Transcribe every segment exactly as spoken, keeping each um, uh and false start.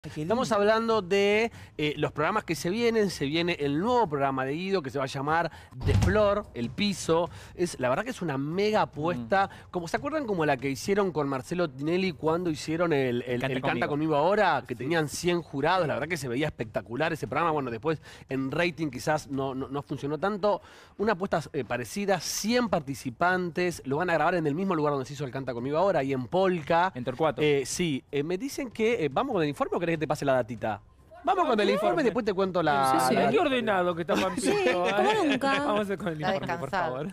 Estamos hablando de eh, los programas que se vienen. Se viene el nuevo programa de Guido que se va a llamar De Flor, El Piso. Es, la verdad que es una mega apuesta. Mm. Como, ¿se acuerdan como la que hicieron con Marcelo Tinelli cuando hicieron el, el, Canta, el Canta Conmigo Ahora? Que tenían cien jurados. La verdad que se veía espectacular ese programa. Bueno, después en rating quizás no, no, no funcionó tanto. Una apuesta eh, parecida, cien participantes. Lo van a grabar en el mismo lugar donde se hizo el Canta Conmigo Ahora, ahí en Polka. En Torcuato. Eh, sí, eh, me dicen que... Eh, ¿Vamos con el informe o querés que te pase la datita? Vamos con el informe y después te cuento la... Sí, sí. la... Qué ordenado que está Pampito. Sí, como nunca. Vamos a ir con el informe, por favor.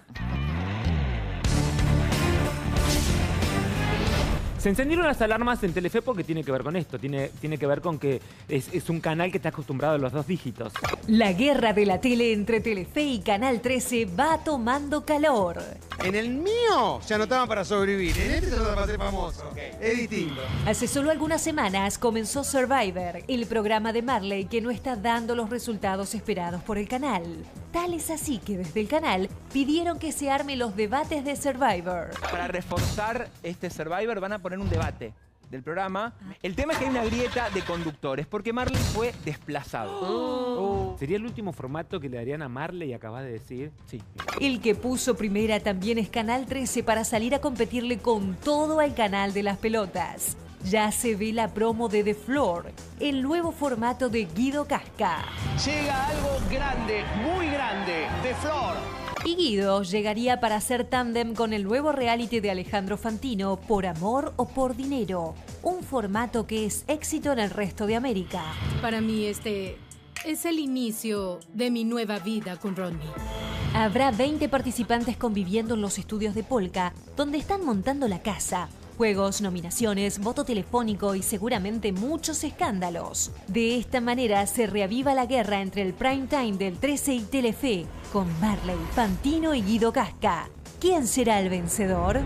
Se encendieron las alarmas en Telefe porque tiene que ver con esto, tiene, tiene que ver con que es, es un canal que está acostumbrado a los dos dígitos. La guerra de la tele entre Telefe y Canal trece va tomando calor. En el mío se anotaban para sobrevivir, en este se anotaban para ser famoso. Okay. Es distinto. Hace solo algunas semanas comenzó Survivor, el programa de Marley que no está dando los resultados esperados por el canal. Tal es así que desde el canal pidieron que se armen los debates de Survivor. Para reforzar este Survivor van a poner un debate del programa. El tema es que hay una grieta de conductores, porque Marley fue desplazado. Oh. ¿Sería el último formato que le darían a Marley, acabas de decir? Sí. El que puso primera también es Canal trece para salir a competirle con todo al canal de las pelotas. Ya se ve la promo de The Floor, el nuevo formato de Guido Casca. Llega algo grande, muy grande, The Floor. Y Guido llegaría para hacer tándem con el nuevo reality de Alejandro Fantino, Por Amor o Por Dinero. Un formato que es éxito en el resto de América. Para mí este es el inicio de mi nueva vida con Rodney. Habrá veinte participantes conviviendo en los estudios de Polka, donde están montando la casa. Juegos, nominaciones, voto telefónico y seguramente muchos escándalos. De esta manera se reaviva la guerra entre el prime time del trece y Telefe, con Marley, Fantino y Guido Casca. ¿Quién será el vencedor?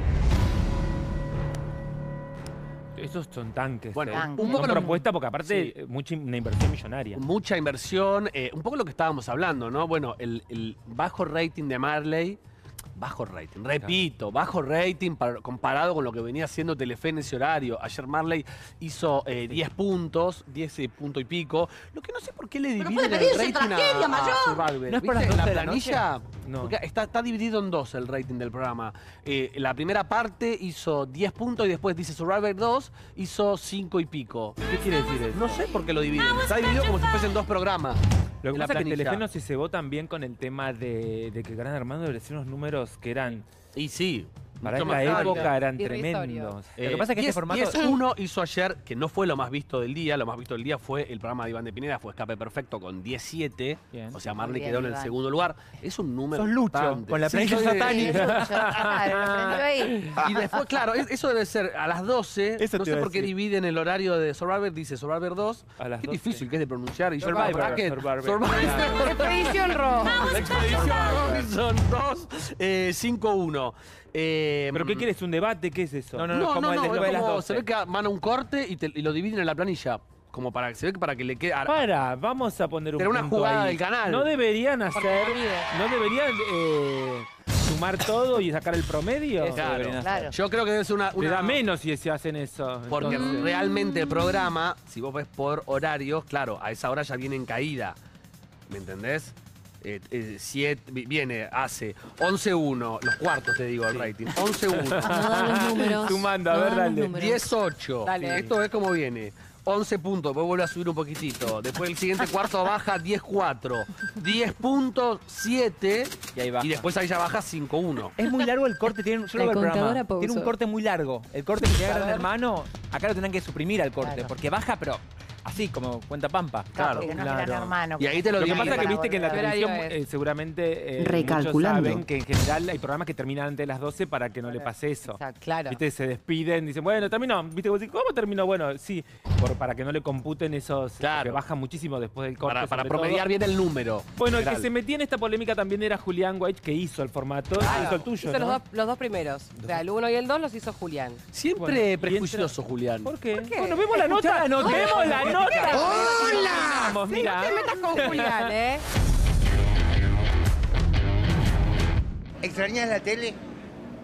Esos son tanques. Bueno, ¿eh? un poco una lo... propuesta porque aparte sí. mucha, una inversión millonaria. Mucha inversión. Eh, un poco lo que estábamos hablando, ¿no? Bueno, el, el bajo rating de Marley... Bajo rating, repito, bajo rating para, comparado con lo que venía haciendo Telefe en ese horario. Ayer Marley hizo eh, diez puntos, diez punto y pico. Lo que no sé por qué le dividen el rating a, a Survivor. ¿No es por las doce la de la planilla? No. Porque está, está dividido en dos el rating del programa. Eh, la primera parte hizo diez puntos y después dice Survivor dos hizo cinco y pico. ¿Qué quiere decir eso? No sé por qué lo dividen. Está dividido como si fuesen dos programas. Lo que La pasa es que planilla. Telefe no se cebó también con el tema de, de que Gran Hermano le hacía unos números que eran... Y sí. Para mucho esa más época alto. eran Irrisorio. tremendos. Eh, Lo que pasa es que este formato... diez uno hizo ayer, que no fue lo más visto del día. Lo más visto del día fue el programa de Iván de Pineda, fue Escape Perfecto con diecisiete. Bien. O sea, Marley Bien, quedó en el Iván. segundo lugar. Es un número Sos Lucho, bastante. con la Sí, planilla soy de- satánica. Claro, lo aprendió ahí. Y después, claro, es- eso debe ser a las doce. Eso No te sé iba a por qué decir. dividen el horario de Survivor. Dice Survivor dos. A las Qué doce. difícil que es de pronunciar. Y yo Survivor, bracket, Survivor. Survivor. Expedición Roja. Expedición Robinson dos, eh, cinco uno. Eh, ¿Pero qué quieres? ¿Un debate? ¿Qué es eso? No, no, No, como no, el no, después de es las como doce. se ve que van a un corte y, te- y lo dividen en la planilla. Como para que se ve que para que le quede... Para, vamos a poner un Pero una punto jugada ahí. del canal. ¿No deberían hacer... ¿No deberían eh, sumar todo y sacar el promedio? Eso Claro. deberían hacer. Claro. Yo creo que debe ser una... Te una- da menos si se hacen eso. Porque entonces. realmente el programa, si vos ves por horarios, claro, a esa hora ya viene en caída. ¿Me entendés? Eh, eh, siete, vi- viene, hace once uno, los cuartos te digo el rating, once uno, No dan los números. Sumando, a no ver, dan los dale. números. diez ocho. Dale. Esto es como viene. once puntos, después vuelve a subir un poquitito. Después el siguiente cuarto baja diez cuatro. diez punto siete. Y ahí baja. Y después ahí ya baja cinco uno. Es muy largo el corte, tiene, yo La lo veo el contadora programa. pausó. Tiene un corte muy largo. El corte que llega Gran Hermano, acá lo tendrán que suprimir al corte, Claro. porque baja, pero así, como cuenta Pampa. Claro, que no es claro. Gran Hermano. Y ahí te lo Lo que dividen. pasa es que Para viste que en la volver. televisión ¿Qué horario es? eh, seguramente eh, Recalculando. muchos saben que en general hay programas que terminan antes de las doce para que no le pase eso. Exacto, claro. Viste, se despiden, dicen, bueno, terminó. Viste, vos decís, ¿cómo terminó? Bueno, sí, por, para que no le computen esos Claro. que bajan muchísimo después del corte. Para, para sobre promediar todo. bien el número. Bueno, el que General. se metía en esta polémica también era Julián Weich, que hizo el formato, Claro. hizo el tuyo, Hizo ¿no? los, dos, los dos primeros. O sea, el uno y el dos los hizo Julián. Siempre Bueno, y prejuicioso, Julián. ¿Por qué? ¿Por qué? Bueno, vemos la nota. la nota. Vemos la nota. ¡Hola! Vamos, mira. No te metas con Julián, ¿eh? ¿Extrañas la tele?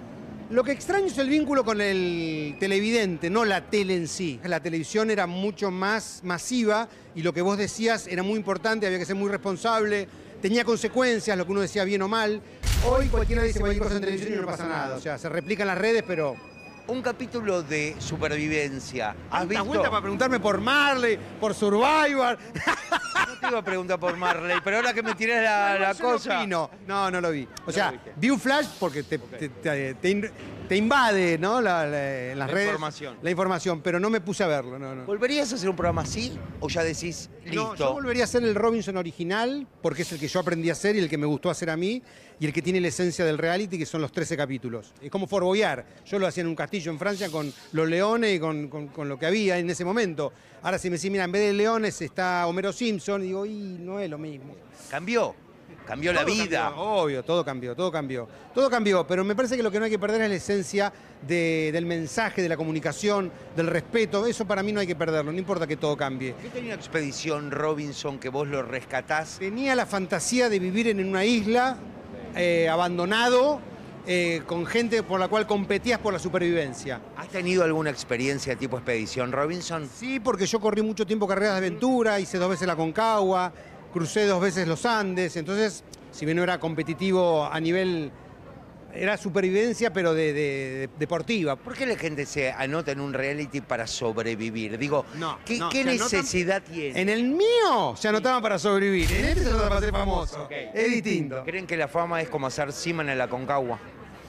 Lo que extraño es el vínculo con el televidente, no la tele en sí. La televisión era mucho más masiva y lo que vos decías era muy importante, había que ser muy responsable, tenía consecuencias, lo que uno decía bien o mal. Hoy cualquiera dice cualquier cosa en televisión y no pasa nada. O sea, se replica en las redes, pero... Un capítulo de supervivencia. ¿Has Una visto? vuelta para preguntarme por Marley, por Survivor. No te iba a preguntar por Marley, pero ahora que me tirás la, No, la yo no cosa... vi, No, no, no lo vi. O No sea, lo viste. vi un flash porque te, te, te- te in- te invade, ¿no? La, la- en las La redes. información. La información, pero no me puse a verlo, no, no. ¿Volverías a hacer un programa así o ya decís, listo? No, yo volvería a hacer el Robinson original porque es el que yo aprendí a hacer y el que me gustó hacer a mí y el que tiene la esencia del reality, que son los trece capítulos. Es como Fort Boyard. Yo lo hacía en un castillo en Francia con los leones y con, con- con lo que había en ese momento. Ahora si me decís, mira, en vez de leones está Homero Simpson, y digo, y no es lo mismo. Cambió, cambió la Todo vida. cambió, obvio, todo cambió, todo cambió. Todo cambió, pero me parece que lo que no hay que perder es la esencia de- del mensaje, de la comunicación, del respeto. Eso para mí no hay que perderlo, no importa que todo cambie. ¿Qué tenía Expedición Robinson que vos lo rescatás? Tenía la fantasía de vivir en una isla eh, abandonado, eh, con gente por la cual competías por la supervivencia. ¿Has tenido alguna experiencia tipo Expedición Robinson? Sí, porque yo corrí mucho tiempo carreras de aventura, hice dos veces la Concagua, crucé dos veces los Andes, entonces, si bien no era competitivo a nivel... Era supervivencia, pero de, de- de- deportiva. ¿Por qué la gente se anota en un reality para sobrevivir? Digo, No, ¿qué, no, qué se anotan- necesidad tiene? En el mío se anotaban para sobrevivir, en este se anotaba para ser famoso. Ok. Es distinto. ¿Creen que la fama es como hacer Seaman en la Concagua?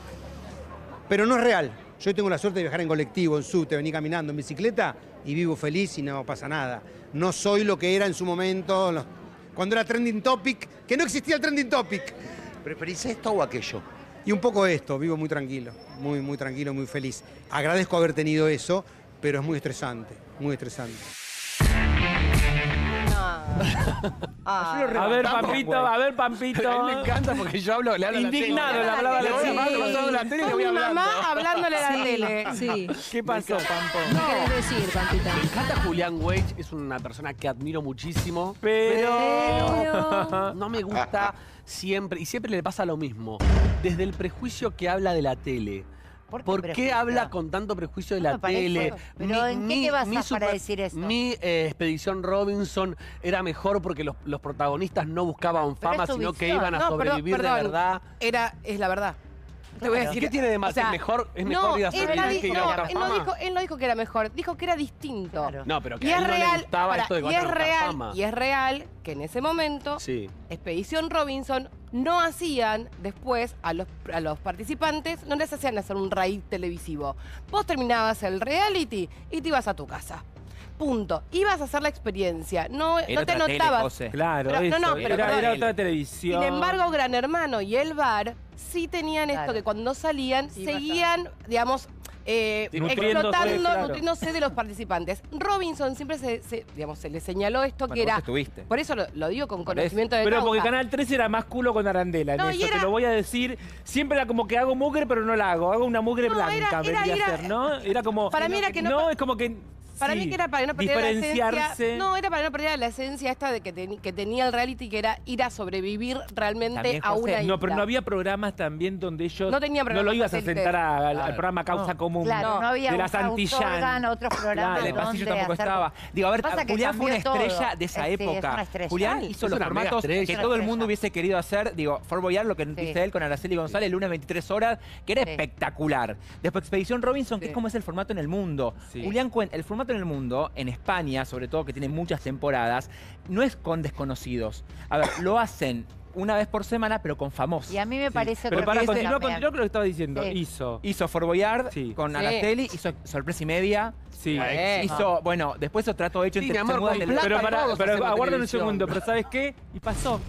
Pero no es real. Yo tengo la suerte de viajar en colectivo, en subte, venir caminando en bicicleta y vivo feliz y no pasa nada. No soy lo que era en su momento, los- cuando era trending topic, que no existía el trending topic. ¿Preferís esto o aquello? Y un poco esto, vivo muy tranquilo, muy, muy tranquilo, muy feliz. Agradezco haber tenido eso, pero es muy estresante, muy estresante. Ah. A ver, Pampito, a ver, A Pampito. mí me encanta porque yo hablo, le hablo a la tele. Indignado, le hablaba a la Le voy tele. hablando, pasando la tele y le Sos voy mi hablando. mamá hablándole a la Sí, tele. sí. ¿Qué pasó, Pampo? ¿Qué querés decir, Pampita? Me encanta Julián Weich, es una persona que admiro muchísimo. Pero... No me gusta siempre, y siempre le pasa lo mismo. Desde el prejuicio que habla de la tele. ¿Por qué ¿Por qué prejuicio? habla con tanto prejuicio de No la me parece. tele? Pero ¿en qué te basás para decir eso? Mi eh, Expedición Robinson era mejor porque los, los protagonistas no buscaban Pero fama, es tu sino que visión. iban a No, perdón, sobrevivir perdón. de verdad. Era, es la verdad. Te voy a ¿Y decir. qué tiene de más? o sea, ¿Es mejor, es no, mejor ir a él sobrevivir no que ir a dijo- buscar él no fama? dijo, él no dijo que era mejor, dijo que era distinto. Claro. No, pero que Y a es él no le real, gustaba pará, esto de y que es vayan a buscar real, fama. y es real que en ese momento Sí. Expedición Robinson no hacían después a los, a los participantes, no les hacían hacer un raid televisivo. Vos terminabas el reality y te ibas a tu casa. Punto. Ibas a hacer la experiencia. No, Era no te otra tele, anotabas. José. Claro, Pero- no, eso. no, pero era, perdón. era otra televisión. Sin embargo, Gran Hermano y el bar sí tenían esto Claro. que cuando salían Sí, seguían, digamos, eh, Nutriéndose, explotando, claro. nutriéndose de los participantes. Robinson siempre se, se- digamos, se le señaló esto Bueno, que vos era... estuviste. Por eso lo, lo digo con Por conocimiento de Pero causa. porque Canal trece era más culo con Arandela en No, y eso, era- te lo voy a decir. Siempre era como que hago mugre, pero no la hago. Hago una mugre No, blanca, era- era- vendría era- a ser, ¿no? Era como... Para mí era que no- No, es como que... Para sí, mí que era para no perder la diferenciarse. esencia. No, era para no perder la esencia esta de que, teni- que tenía el reality, que era ir a sobrevivir realmente También, a José, una isla. No, pero no había programas también donde ellos... No tenía No lo programas ibas a satélites. sentar a- al, Claro. al programa Causa No. Común. Claro, no, había de un la Santillán. Organ, otros programas En el pasillo donde tampoco hacer- estaba. Digo, a ver, Pasa que Julián fue una cambió todo. estrella de esa Eh, sí, es época. una estrella. Julián Es hizo una los mega formatos estrella. que Es una todo el estrella. mundo hubiese querido hacer. Digo, Fort Boyard, lo que Sí. dice él con Araceli González, Luna veintitrés horas, que era Sí. espectacular. Después Expedición Robinson, que Sí. es como es el formato en el mundo. Sí. Julián cuenta, el formato en el mundo, en España, sobre todo, que tiene muchas temporadas, no es con desconocidos. A ver, lo hacen una vez por semana, pero con famosos. Y a mí me parece Pero para correcto continuar, también. continuar con lo que estaba diciendo. Sí. Hizo. Hizo Fort Boyard Sí. con Sí. Araceli, hizo Sorpresa y Media. Sí. Eh, Hizo, bueno, después hizo Trato Hecho Sí, entre mi amor, se mudan con del- plata Pero, y para, todos pero hacen la aguarden un televisión. segundo, pero ¿sabes qué? Y pasó.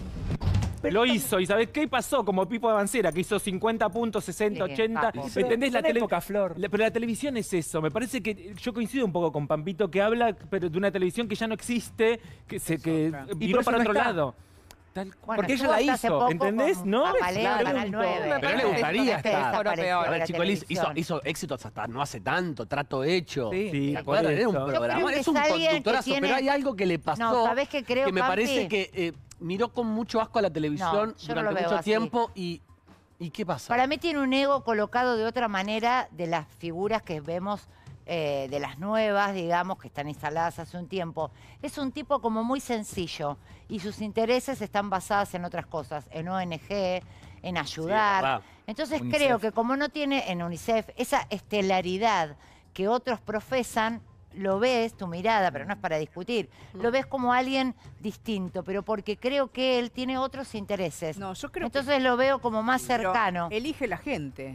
Lo hizo, ¿y sabes qué? Y pasó, como Pipo de Avancera, que hizo cincuenta puntos, sesenta, Sí, ochenta. capo. ¿Me entendés? La Una tele- época, Flor. la- pero la televisión es eso. Me parece que yo coincido un poco con Pampito, que habla pero de una televisión que ya no existe, que se que Y viró por eso para no otro está. lado. Tal cual. Bueno, Porque ella estuvo la hasta hace hizo, poco ¿entendés? con ¿No? Papaleo, Claro. Canal nueve. Pero le gustaría Este estar. desapareció Ahora, de Ahora, la Chico Liz hizo, televisión. hizo éxitos hasta no hace tanto, Trato Hecho. Sí. Sí, ¿Se por acuerdan? Era un eso. programa. Yo creo que Es un es alguien que conductorazo, tiene- pero hay algo que le pasó No, ¿sabés qué creo, que me Pampi? parece que eh, miró con mucho asco a la televisión No, yo no durante lo veo mucho así. tiempo y, ¿Y qué pasa? Para mí tiene un ego colocado de otra manera de las figuras que vemos, eh, de las nuevas, digamos, que están instaladas hace un tiempo. Es un tipo como muy sencillo y sus intereses están basados en otras cosas, en O N G, en ayudar. Sí, Entonces UNICEF. creo que como no tiene en UNICEF esa estelaridad que otros profesan, lo ves, tu mirada, pero no es para discutir, lo ves como alguien distinto, pero porque creo que él tiene otros intereses. No, yo creo Entonces que... lo veo como más Pero cercano. elige la gente.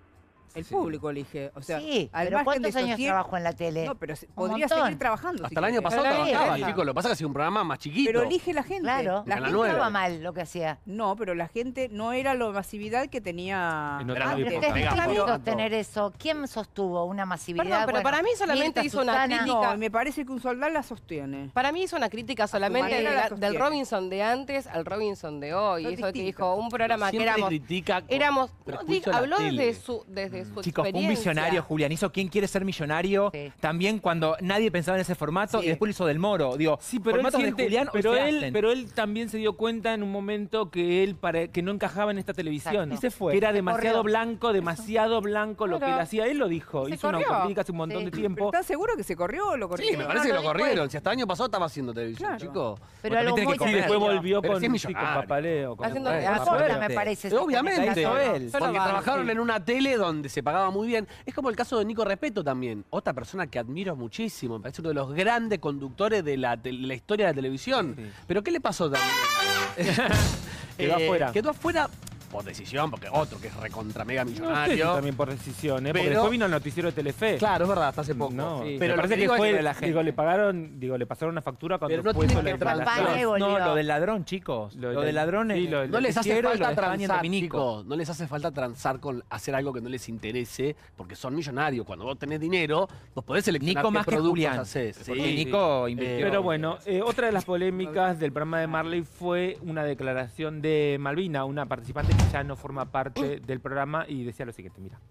El Sí. público elige. O sea, Sí, al pero margen ¿cuántos de años sostiene- trabajó en la tele? No, pero se- Un podría montón. seguir trabajando. Hasta si el año quiere. pasado Pero la trabajaba, vieja. chicos. Lo que pasa es que hacía un programa más chiquito. Pero elige la gente. Claro, la Canal gente nueve. estaba mal lo que hacía. No, pero la gente no era la masividad que tenía En otra Ah, época. pero época. es Mega difícil foto. sostener eso. ¿Quién sostuvo una masividad? Perdón, pero Bueno, para mí solamente Mirta, hizo una Susana. crítica. No, me parece que un soldado la sostiene. Para mí hizo una crítica solamente manera de la la- sostiene. del Robinson de antes al Robinson de hoy. Son Eso que distintos. dijo, un programa que Siempre éramos... critica con éramos no, prejuicio di- a la habló tele. desde su, desde su Chicos, fue un experiencia. visionario, Julián. Hizo ¿Quién quiere ser millonario? Sí. También cuando nadie pensaba en ese formato Sí. y después lo hizo Del Moro. Digo, Sí, pero él, formatos siente- de Julián hoy pero, se él, hacen. pero él también se dio cuenta en un momento que él para, que no encajaba en esta televisión. Exacto. Y se fue. Que era Se demasiado corrió. blanco, demasiado blanco lo que Claro. él hacía. Él lo dijo, Se hizo una corrió. autocrítica hace un montón Sí. de ¿Pero tiempo. ¿Estás seguro que se corrió o lo corrió? Sí, me parece que no, lo dijo corrieron. Si hasta el año pasado estaba haciendo televisión, Claro. chicos. Pero Porque algo tiene muy que Y comer. después sencillo. volvió Pero con, sí es sí, con millonario. papaleo. Con Haciendo- eh, a A Sola Sola me parece. eso Obviamente, que tenés hizo razón. él. Yo no porque banco. trabajaron en una tele donde se pagaba muy bien. Es como el caso de Nico Repeto también. Otra persona que admiro muchísimo. Me parece uno de los grandes conductores de la, de la historia de la televisión. Sí. Pero ¿qué le pasó también? Quedó afuera. Quedó afuera por decisión, porque otro que es recontra mega No sé si millonario. también por decisión, ¿eh? Porque Pero- después vino el noticiero de Telefe. Claro, es verdad, hasta hace poco. No, Sí. Pero me lo parece que que, digo es fue, que la gente- digo, le pagaron, digo, le pasaron una factura cuando Pero no fue tiene eso que la transar. Campaña y No, volvió. lo del ladrón, chicos. Lo Lo, del- del ladrón sí, es lo del- No les hace noticiero y lo falta de España en transar, Dominico. chicos. No les hace falta transar con hacer algo que no les interese, porque son millonarios. Cuando vos tenés dinero, vos podés seleccionar Nico qué más que productos Julián. hacés. Porque Sí. Nico invirtió. Pero bueno, eh, otra de las polémicas del programa de Marley fue una declaración de Malvina, una participante que ya no forma parte del programa y decía lo siguiente, mira.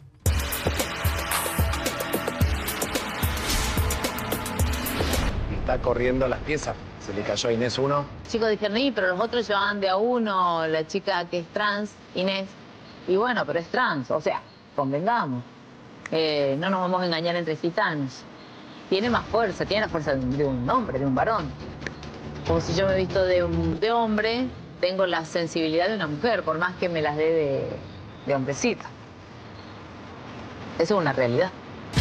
Está corriendo las piezas. Se le cayó a Inés uno. Chicos dijeron, "Y, pero los otros llevaban de a uno, la chica que es trans, Inés. Y bueno, pero es trans, o sea, convengamos. Eh, no nos vamos a engañar entre gitanos. Tiene más fuerza, tiene la fuerza de un, de un hombre, de un varón. Como si yo me he visto de, un, de hombre, tengo la sensibilidad de una mujer, por más que me las dé de, de hombrecita. Eso es una realidad.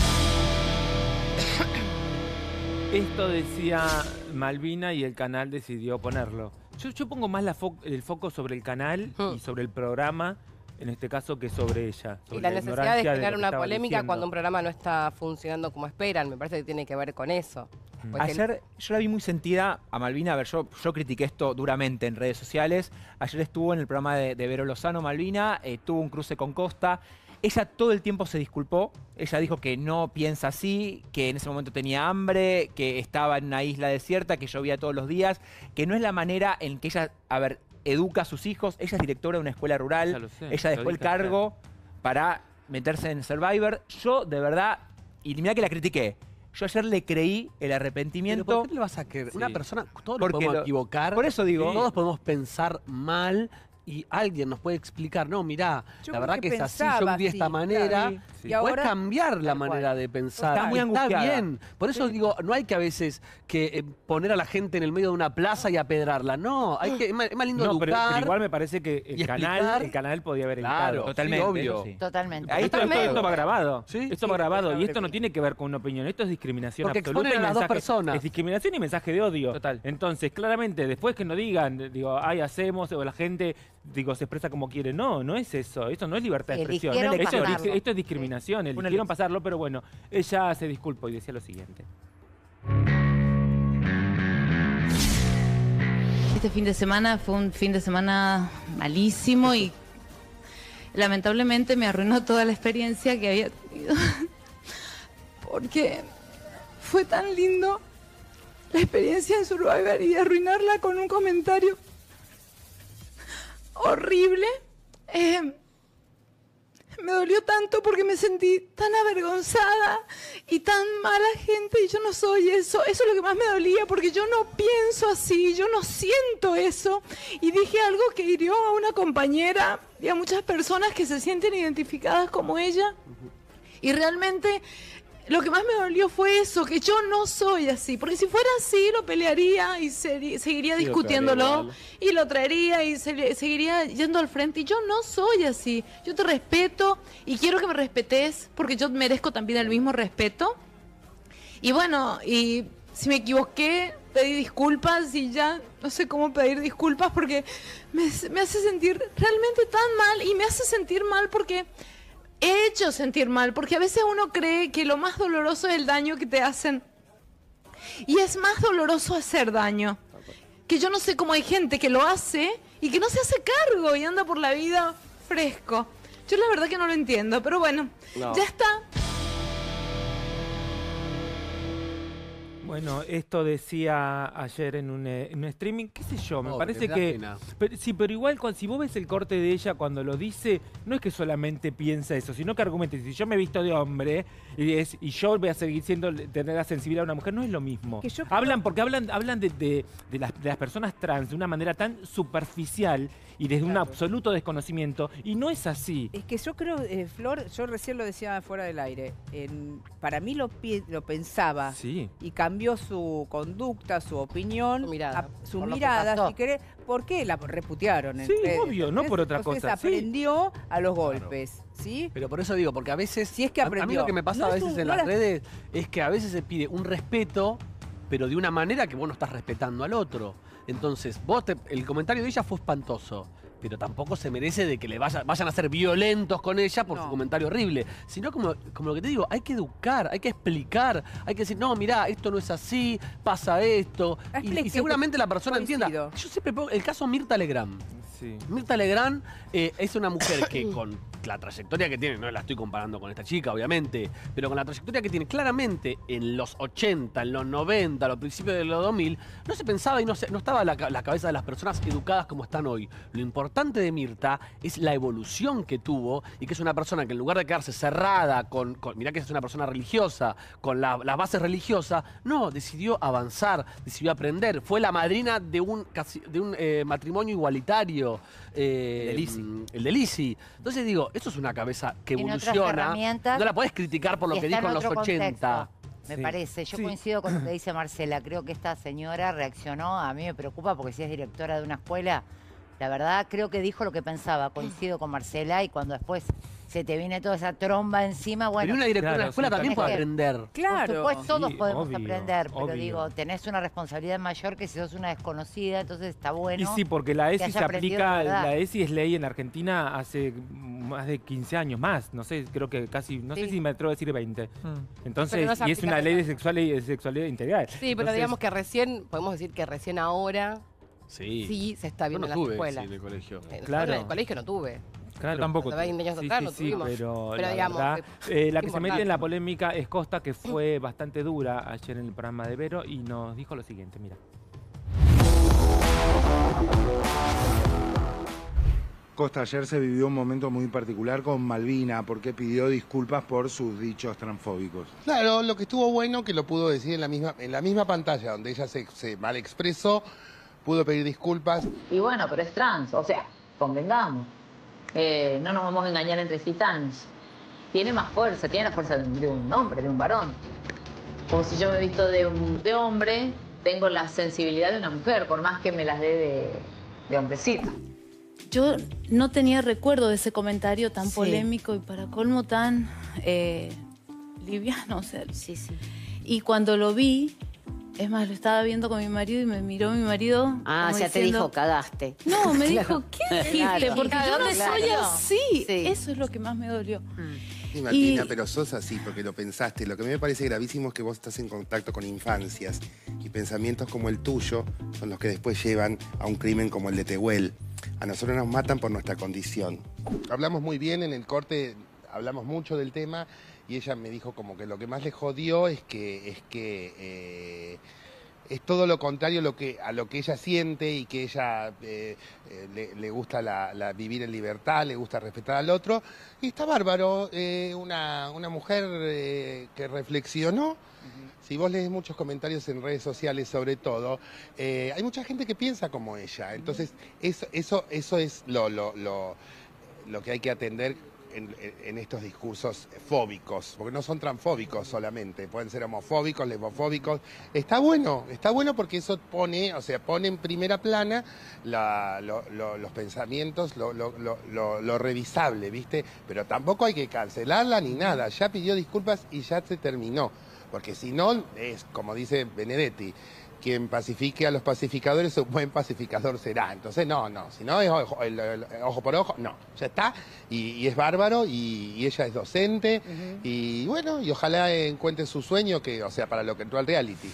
Esto decía Malvina y el canal decidió ponerlo. Yo, yo pongo más la fo- el foco sobre el canal Hmm. y sobre el programa, en este caso, que sobre ella. Y sobre la necesidad de ignorancia generar lo que una estaba polémica diciendo. cuando un programa no está funcionando como esperan. Me parece que tiene que ver con eso. Pues el- Ayer yo la vi muy sentida a Malvina. A ver, yo, yo critiqué esto duramente en redes sociales. Ayer estuvo en el programa de, de Vero Lozano, Malvina, eh, tuvo un cruce con Costa. Ella todo el tiempo se disculpó. Ella dijo que no piensa así, que en ese momento tenía hambre, que estaba en una isla desierta, que llovía todos los días, que no es la manera en que ella, a ver, educa a sus hijos. Ella es directora de una escuela rural. Ya lo sé, ella lo dejó el dije ayer. cargo para meterse en Survivor. Yo, de verdad, y mira que la critiqué, yo ayer le creí el arrepentimiento. ¿Pero por qué le vas a creer? Sí. Una persona, todos nos Porque podemos lo- equivocar. por eso digo. Todos podemos pensar mal y alguien nos puede explicar, no, mirá, Yo la creo verdad que que es así, yo pensaba viví de así, esta manera. claro, y- Y, y podés ahora- cambiar la Tal manera cual. de pensar. Está muy Está angustiada. bien. Por eso digo, no hay que a veces que eh, poner a la gente en el medio de una plaza y apedrarla. No, hay que, es más, es más lindo No, pero, educar. pero igual me parece que y el canal, explicar. el canal podía haber Claro, evitado. Totalmente, sí, obvio. eso sí. Totalmente. Ahí esto, esto- Totalmente. esto va grabado. Sí, esto sí, va grabado. por Y favor, esto no sí. tiene que ver con una opinión. Esto es discriminación Porque absoluta. exponen y a las dos mensaje- personas. Es discriminación y mensaje de odio. Total. Entonces, claramente, después que no digan, digo, ay, hacemos, o la gente, digo, se expresa como quiere. No, no es eso. Eso no es libertad de expresión. Eligieron Eso es- pasarlo. esto es discriminación. Una Eligieron pasarlo, pero bueno, ella se disculpó y decía lo siguiente. Este fin de semana fue un fin de semana malísimo y lamentablemente me arruinó toda la experiencia que había tenido. Porque fue tan lindo la experiencia en Survivor y arruinarla con un comentario horrible. Eh, me dolió tanto porque me sentí tan avergonzada y tan mala gente y yo no soy eso. Eso es lo que más me dolía porque yo no pienso así, yo no siento eso. Y dije algo que hirió a una compañera y a muchas personas que se sienten identificadas como ella. Y realmente lo que más me dolió fue eso, que yo no soy así. Porque si fuera así, lo pelearía y seri- seguiría Sí, lo discutiéndolo. traería Y lo traería y se- seguiría yendo al frente. Y yo no soy así. Yo te respeto y quiero que me respetes porque yo merezco también el mismo respeto. Y bueno, y si me equivoqué, pedí disculpas y ya no sé cómo pedir disculpas porque me, me hace sentir realmente tan mal y me hace sentir mal porque he hecho sentir mal, porque a veces uno cree que lo más doloroso es el daño que te hacen. Y es más doloroso hacer daño. Que yo no sé cómo hay gente que lo hace y que no se hace cargo y anda por la vida fresco. Yo la verdad que no lo entiendo, pero bueno, No. ya está. Bueno, esto decía ayer en un, eh, en un streaming, qué sé yo, me Pobre, parece me da que... pena. pero- sí, pero igual cuando, si vos ves el corte de ella cuando lo dice, no es que solamente piensa eso, sino que argumenta, si yo me he visto de hombre y, es, y yo voy a seguir siendo, tener la sensibilidad de una mujer, no es lo mismo. Que yo creo- Hablan, porque hablan, hablan de, de- de las, de las personas trans de una manera tan superficial y desde un absoluto desconocimiento, y no es así. Es que yo creo, eh, Flor, yo recién lo decía fuera del aire, en- para mí lo, pi- lo pensaba Sí. y cambió su conducta, su opinión, Su mirada. a- su Por lo que mirada, pasó. si querés. ¿Por qué la reputearon? en Sí, redes? obvio, no Entonces- por otra entonces cosa, sí. aprendió a los golpes, ¿sí? Pero por eso digo, porque a veces... Si es que a- A, mí aprendió. lo que me pasa No a es veces un- en no las la- redes es que a veces se pide un respeto, pero de una manera que vos no estás respetando al otro. Entonces, vos te- el comentario de ella fue espantoso, pero tampoco se merece de que le vaya- vayan a ser violentos con ella por No. su comentario horrible. Sino como, como lo que te digo, hay que educar, hay que explicar, hay que decir, no, mirá, esto no es así, pasa esto. Y, Explique, y seguramente la persona coincido. entienda. Yo siempre pongo el caso Mirta Legrand. Sí. Mirta Legrand eh, es una mujer que con la trayectoria que tiene, no la estoy comparando con esta chica, obviamente, pero con la trayectoria que tiene claramente en los ochenta, en los noventa, a los principios de los dos mil, no se pensaba y no, se, no estaba la, ca- la cabeza de las personas educadas como están hoy. Lo importante de Mirta es la evolución que tuvo y que es una persona que en lugar de quedarse cerrada con, con mirá que es una persona religiosa, con la- las bases religiosas, no, decidió avanzar, decidió aprender. Fue la madrina de un, casi- de un eh, matrimonio igualitario. eh, El de Lizzy. mm, El de Lizzy. Entonces digo, eso es una cabeza que Tiene otras evoluciona. herramientas No la podés criticar por lo y que está dijo en los otro ochenta. contexto, me Sí. parece. Yo Sí. coincido con lo que dice Marcela. Creo que esta señora reaccionó. A mí me preocupa porque si es directora de una escuela, la verdad creo que dijo lo que pensaba. Coincido con Marcela y cuando después se te viene toda esa tromba encima, bueno. Pero una directora de claro, la escuela sí, también tenés puede que- aprender. Claro. Por supuesto, todos Sí, podemos obvio, aprender, pero obvio. digo, tenés una responsabilidad mayor que si sos una desconocida, entonces está bueno. Y sí, porque la que ESI haya se aprendido de aplica, verdad. la ESI es ley en Argentina hace más de quince años más, no sé, creo que casi, no sé Sí. si me atrevo a decir veinte. Entonces, Pero no se y es aplica una ley de total. sexualidad, de sexualidad integral. Sí, pero Entonces, digamos que recién, podemos decir que recién ahora Sí. sí se está Yo viendo no en las tuve escuelas. sí, en el colegio. Eh, Claro. En el colegio no tuve. Claro. tampoco. Hace veinte años Sí, atrás sí, no sí, tuvimos. pero, Pero la digamos, verdad, que- eh, la que se importante. metió en la polémica es Costa, que fue bastante dura ayer en el programa de Vero y nos dijo lo siguiente, mira. Costa, ayer se vivió un momento muy particular con Malvina porque pidió disculpas por sus dichos transfóbicos. Claro, lo que estuvo bueno que lo pudo decir en la misma, en la misma pantalla donde ella se, se mal expresó, pudo pedir disculpas. Y bueno, pero es trans, o sea, convengamos. Eh, no nos vamos a engañar entre gitanos. Tiene más fuerza, tiene la fuerza de un, de un hombre, de un varón. Como si yo me he visto de, un, de hombre, tengo la sensibilidad de una mujer, por más que me las dé de, de hombrecita. Yo no tenía recuerdo de ese comentario tan Sí. polémico y para colmo tan eh, liviano. O sea, Sí, sí. y cuando lo vi, es más, lo estaba viendo con mi marido y me miró mi marido. Ah, como o sea, te diciendo, dijo, cagaste. No, me Claro. dijo, ¿qué dijiste? Claro. Porque yo no Claro. soy así. Sí. Eso es lo que más me dolió. Sí, Martina, Y- pero sos así porque lo pensaste. Lo que a mí me parece gravísimo es que vos estás en contacto con infancias y pensamientos como el tuyo son los que después llevan a un crimen como el de Tehuel. A nosotros nos matan por nuestra condición. Hablamos muy bien en el corte, hablamos mucho del tema y ella me dijo como que lo que más le jodió es que, es que eh, es todo lo contrario a lo que, a lo que ella siente y que ella eh, eh, le, le gusta la, la vivir en libertad, le gusta respetar al otro. Y está bárbaro, eh, una, una mujer eh, que reflexionó. Si vos lees muchos comentarios en redes sociales sobre todo, eh, hay mucha gente que piensa como ella. Entonces, eso, eso, eso es lo, lo, lo, lo que hay que atender en, en estos discursos fóbicos, porque no son transfóbicos solamente, pueden ser homofóbicos, lesbofóbicos. Está bueno, está bueno porque eso pone, o sea, pone en primera plana la, lo, lo, los pensamientos, lo, lo, lo, lo revisable, ¿viste? Pero tampoco hay que cancelarla ni nada, ya pidió disculpas y ya se terminó. Porque si no, es como dice Benedetti, quien pacifique a los pacificadores, un buen pacificador será. Entonces, no, no, si no es ojo, el, el, ojo por ojo, no, ya está, y, y es bárbaro, y, y ella es docente, uh-huh. y bueno, y ojalá encuentre su sueño, que, o sea, para lo que entró al reality.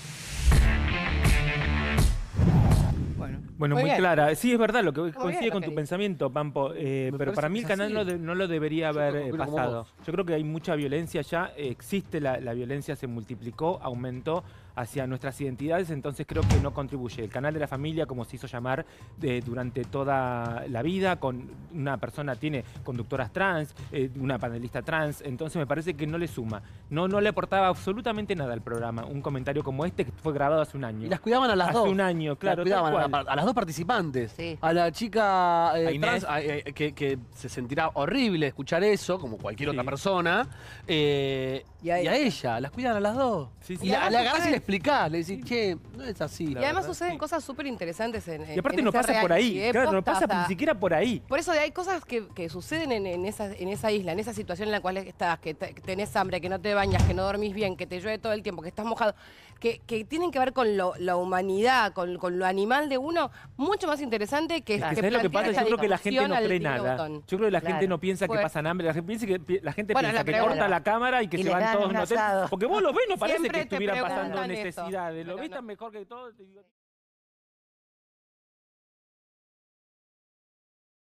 Bueno, Muy muy, bien. clara. Sí, es verdad, lo que Muy coincide bien, con lo tu que pensamiento, Pampo. eh, pero parece para mí que el es canal no, así. de- no lo debería Yo haber creo- eh, opino como pasado. vos. Yo creo que hay mucha violencia ya, eh, existe la, la violencia, se multiplicó, aumentó hacia nuestras identidades, entonces creo que no contribuye. El canal de la familia, como se hizo llamar eh, durante toda la vida, con una persona tiene conductoras trans, eh, una panelista trans, entonces me parece que no le suma. No, no le aportaba absolutamente nada al programa. Un comentario como este que fue grabado hace un año. Y las cuidaban a las hace dos. un año, claro. Las cuidaban tal a, cual. la- a las dos participantes. Sí. A la chica eh, A Inés. trans, a- eh, que, que se sentirá horrible escuchar eso, como cualquier Sí. otra persona. eh, Y a y, a ella. ella, las cuidan a las dos. Sí, sí. Y la, además le agarrás y sucede- le explicás, le decís, che, no es así. Y además verdad, suceden sí. cosas súper interesantes en, Y aparte en no este pasa por ahí, reality, ¿eh? claro, no Posta, pasa o sea, ni siquiera por ahí. Por eso hay cosas que, que suceden en, en esa, en esa isla, en esa situación en la cual estás, que, te- que tenés hambre, que no te bañas, que no dormís bien, que te llueve todo el tiempo, que estás mojado, que, que tienen que ver con lo- la humanidad, con, con lo animal de uno, mucho más interesante que, Es que que ¿sabes lo que plantear pasa? esta Yo creo que la gente discusión no al cree tiro nada. botón. Yo creo que la Claro. gente no piensa Pues- que pasan hambre. La gente piensa que, pi- la gente Bueno, piensa la que pregunta. corta la cámara y que Y se le van dan todos un en un hotel. asado. Porque vos lo ves, no parece Siempre que te estuvieran preguntan pasando eso, necesidades. Lo pero ves no. tan mejor que todo. te digo-